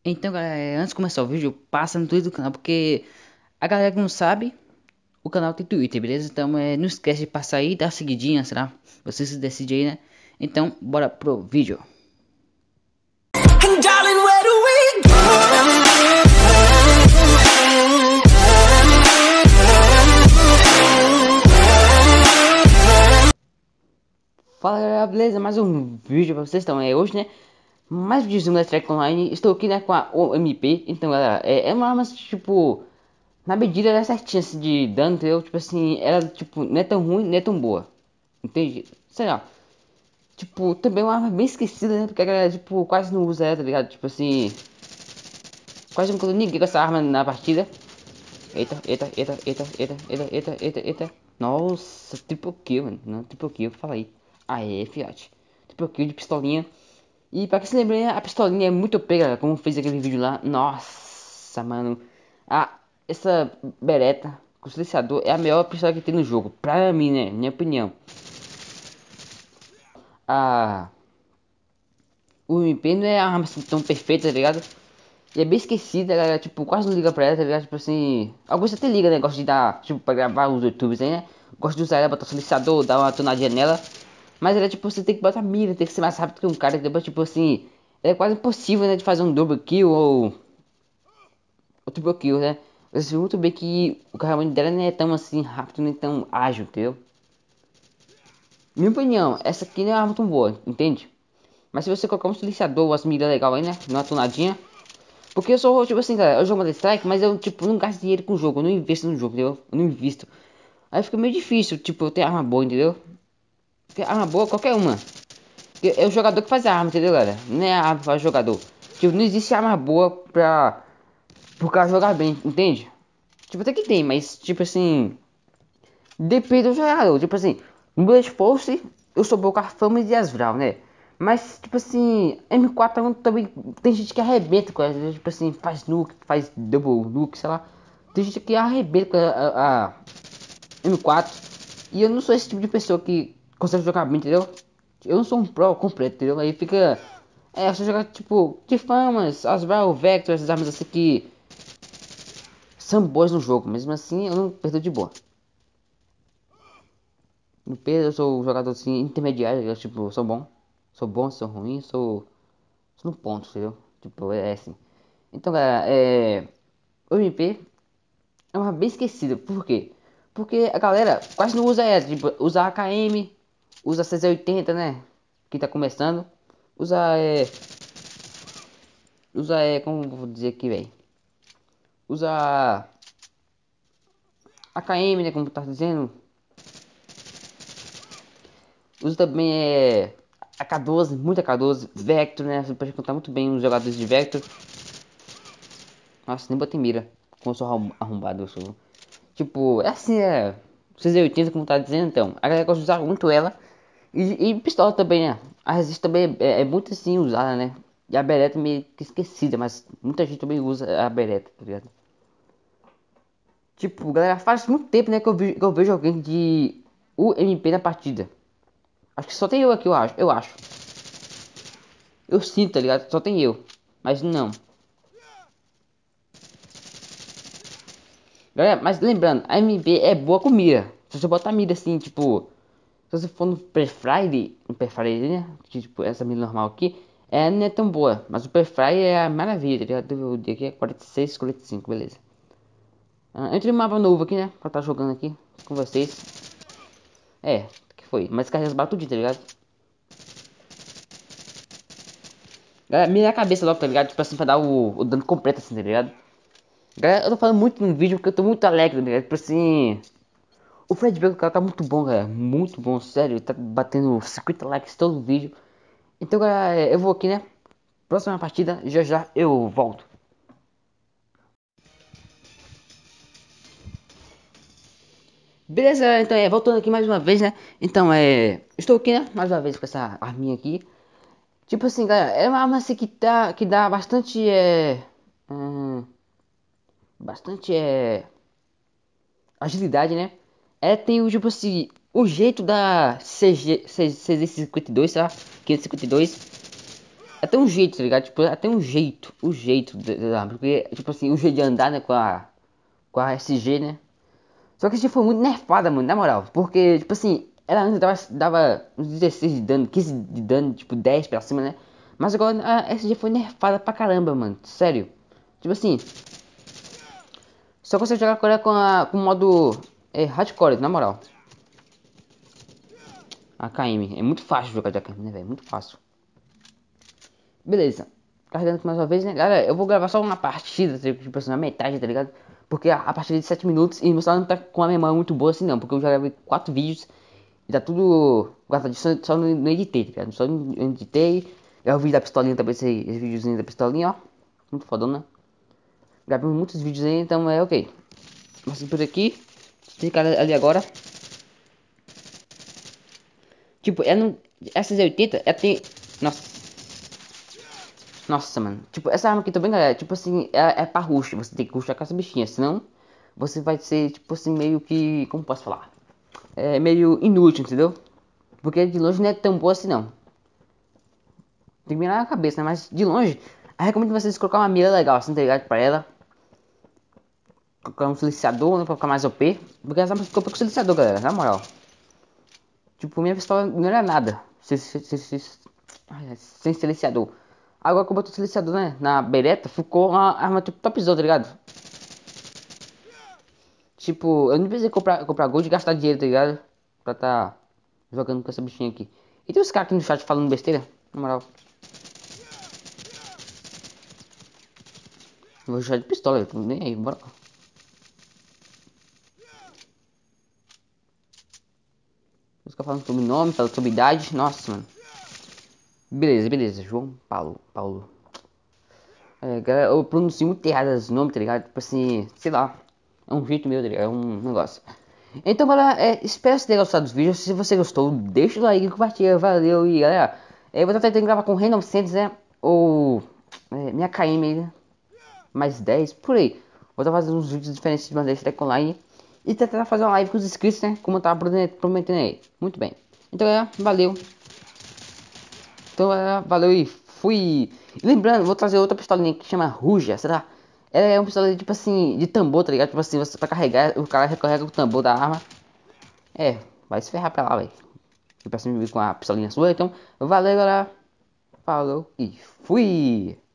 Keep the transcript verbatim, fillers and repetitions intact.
Então, galera, antes de começar o vídeo, passa no Twitter do canal, porque a galera que não sabe, o canal tem Twitter, beleza? Então, é, não esquece de passar aí, dar uma seguidinha, será? Você se decide aí, né? Então, bora pro vídeo. And darling, where do we go? Fala, galera, beleza? Mais um vídeo pra vocês, então, é hoje, né? Mais um vídeo da Track Online. Estou aqui, né, com a O M P. Então, galera, é, é uma arma, tipo, na medida ela é certinha assim, de dano, entendeu? Tipo assim, ela, tipo, não é tão ruim, não é tão boa. Entende? Sei lá. Tipo, também é uma arma bem esquecida, né? Porque a galera, tipo, quase não usa ela, tá ligado? Tipo assim, quase não encontrou ninguém com essa arma na partida. Eita, eita, eita, eita, eita, eita, eita, eita, eita. Nossa, triple kill, mano. Não, triple kill, fala aí. Aê, fiote. Triple kill de pistolinha. E pra quem se lembra, né, a pistolinha é muito pega, como fez aquele vídeo lá. Nossa, mano. Ah, essa bereta com silenciador é a melhor pistola que tem no jogo. Pra mim, né? Minha opinião. A... O M P não é a arma assim, tão perfeita, tá ligado? E é bem esquecida, galera, tipo, quase não liga pra ela, tá ligado? Tipo assim, alguns até liga, né? Gosta de dar, tipo, pra gravar os youtubers aí, né? Gosta de usar ela, botar silenciador, dar uma tonadinha nela. Mas ela, tipo, você tem que botar mira, tem que ser mais rápido que um cara, depois, tipo assim, é quase impossível, né? De fazer um double kill ou, ou triple kill, né? Você viu muito bem que o carregamento dela não é tão assim rápido, nem tão ágil, entendeu? Minha opinião, essa aqui não é uma arma tão boa, entende? Mas se você colocar um silenciador, umas miras legal aí, né? Uma tonadinha. Porque eu sou, tipo assim, cara, eu jogo Counter Strike, mas eu, tipo, não gasto dinheiro com o jogo, eu não investo no jogo, entendeu? Eu não invisto. Aí fica meio difícil, tipo, eu ter arma boa, entendeu? Porque arma boa, qualquer uma. Porque é o jogador que faz a arma, entendeu, galera? Não é a arma que faz o jogador. Tipo, não existe arma boa pra... pro cara jogar bem, entende? Tipo, até que tem, mas, tipo assim... Depende do jogador, tipo assim... No Blade Force, eu sou bom com a Fama e Asvral, né? Mas, tipo assim, M quatro também tem gente que arrebenta com ela, tipo assim, faz nuke, faz double nuke, sei lá. Tem gente que arrebenta com a, a, a M quatro. E eu não sou esse tipo de pessoa que consegue jogar bem, entendeu? Eu não sou um pro completo, entendeu? Aí fica... É, você jogar, tipo, de famas, Asvral, Vector, essas armas assim que são boas no jogo. Mesmo assim, eu não perdo de boa. No P, eu sou um jogador assim, intermediário, eu, tipo, sou bom. Sou bom, sou ruim, sou... Sou no ponto, entendeu? Tipo, é assim. Então, galera, é... O M P é uma bem esquecida. Por quê? Porque a galera quase não usa ela. Tipo, usa A K M, usa C Z oitenta, né? Que tá começando. Usa, é... Usa, é... Como vou dizer aqui, velho? Usa... A K M, né? Como tá dizendo. Usa também, é... A K doze, muita K doze. Vector, né? Você pode contar muito bem os jogadores de Vector. Nossa, nem botei mira. Como eu sou arrombado, eu sou. Tipo, é assim, é. C Z oitenta, como tá dizendo, então. A galera gosta de usar muito ela. E, e pistola também, né? A resist também é, é muito assim usada, né? E a bereta meio que esquecida, mas muita gente também usa a bereta, tá ligado? Tipo, galera, faz muito tempo, né, que eu, vi, que eu vejo alguém de U M P na partida. Acho que só tem eu aqui, eu acho. Eu acho. Eu sinto, tá ligado? Só tem eu. Mas não. Galera, mas lembrando, a M P é boa com mira. Se você botar mira assim, tipo... Se você for no Perfire, no Perfire, né? Tipo, essa mira normal aqui, é, não é tão boa. Mas o Perfire é a maravilha, tá ligado? O dia aqui é quarenta e seis, quarenta e cinco, beleza. Ah, eu entrei um mapa novo aqui, né? Pra estar jogando aqui com vocês. É, que foi? Mas carrega as balas tudinho, tá ligado? Galera, mira a cabeça logo, tá ligado? Tipo assim, pra dar o, o dano completo, assim, tá ligado? Galera, eu tô falando muito no vídeo porque eu tô muito alegre, tá ligado? Tipo assim... O Fred Bell, cara, tá muito bom, galera. Muito bom, sério. Ele tá batendo cinquenta likes todo o vídeo. Então, galera, eu vou aqui, né? Próxima partida, já já eu volto. Beleza, então é, voltando aqui mais uma vez, né? Então é. Estou aqui, né? Mais uma vez com essa arminha aqui. Tipo assim, galera, é uma arma assim que dá, que dá bastante. É. hum, bastante é. Agilidade, né? É, tem o tipo assim. O jeito da C G C Z cinquenta e dois, tá? quinhentos e cinquenta e dois. Até um jeito, tá ligado? Tipo, até um jeito, o jeito de, de, porque, tipo assim, o jeito de andar, né, com a, com a S G, né? Só que a gente foi muito nerfada, mano, na moral. Porque, tipo assim, ela antes dava, dava uns dezesseis de dano, quinze de dano, tipo dez pra cima, né? Mas agora a S G foi nerfada pra caramba, mano. Sério. Tipo assim, só consegue jogar agora com, a, com o modo é, hardcore, na moral. A K M. É muito fácil jogar de A K M, né, velho? Muito fácil. Beleza. Carregando mais uma vez, né? Galera, eu vou gravar só uma partida, tipo assim, na metade, tá ligado? Porque a, a partida é de sete minutos e meu celular não tá com a memória muito boa assim, não. Porque eu já gravei quatro vídeos e tá tudo guardadinho, só, só no, no editei, tá ligado? Só no editei. É o vídeo da pistolinha também, esse, esse videozinho da pistolinha, ó. Muito fodona, né? Gravei muitos vídeos aí, então é ok. Mas por aqui, esse cara ali agora. Tipo, é no. Essa Z oitenta, ela tem. Nossa. Nossa, mano. Tipo, essa arma aqui também, galera, tipo assim, é, é pra rush. Você tem que rushar com essa bichinha, senão você vai ser, tipo assim, meio que. Como posso falar? É meio inútil, entendeu? Porque de longe não é tão boa assim, não. Tem que mirar na cabeça, né? Mas de longe, eu recomendo vocês colocar uma mira legal, assim, tá ligado? Pra ela. Colocar um silenciador, né? Pra ficar mais O P. Porque essa arma ficou com silenciador, galera, na moral. Tipo, minha pistola não era nada. Sem, sem, sem, sem silenciador. Agora que eu boto o silenciador, né? Na bereta, ficou uma arma tipo topzão, tá ligado? Tipo, eu não precisei comprar, comprar gold e gastar dinheiro, tá ligado? Pra tá jogando com essa bichinha aqui. E tem os caras aqui no chat falando besteira, na moral. Eu vou jogar de pistola, eu tô nem aí, bora. Os caras falando sobre nome, falando sobre idade, nossa, mano. Beleza, beleza, João Paulo, Paulo. É, galera, eu pronuncio muito errado os nomes, tá ligado? Tipo assim, sei lá. É um jeito meu, tá ligado? É um negócio. Então, galera, é, espero que você tenha gostado dos vídeos. Se você gostou, deixa o like, compartilha, valeu. E, galera, é, eu vou estar tentando gravar com o Random Sands, né? Ou é, minha K M, né? Mais dez, por aí. Vou estar fazendo uns vídeos diferentes de Bandeira Stack Online. E tentar fazer uma live com os inscritos, né? Como eu tava prometendo aí. Muito bem. Então, galera, valeu. Então, é, valeu e fui. E lembrando, vou trazer outra pistolinha que chama Ruja, será? Ela é uma pistola tipo assim, de tambor, tá ligado? Tipo assim, você pra carregar, o cara recarrega o tambor da arma. É, vai se ferrar pra lá, velho. E pra cima vir com a pistolinha sua, então, valeu, galera. Falou e fui!